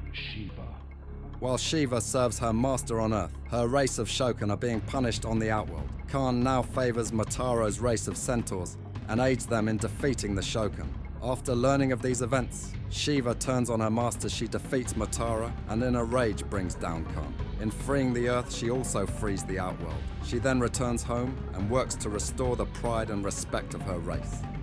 Sheeva. While Sheeva serves her master on Earth, her race of Shokan are being punished on the Outworld. Khan now favors Motaro's race of centaurs and aids them in defeating the Shokan. After learning of these events, Sheeva turns on her master. She defeats Motaro and in a rage brings down Khan. In freeing the Earth, she also frees the Outworld. She then returns home and works to restore the pride and respect of her race.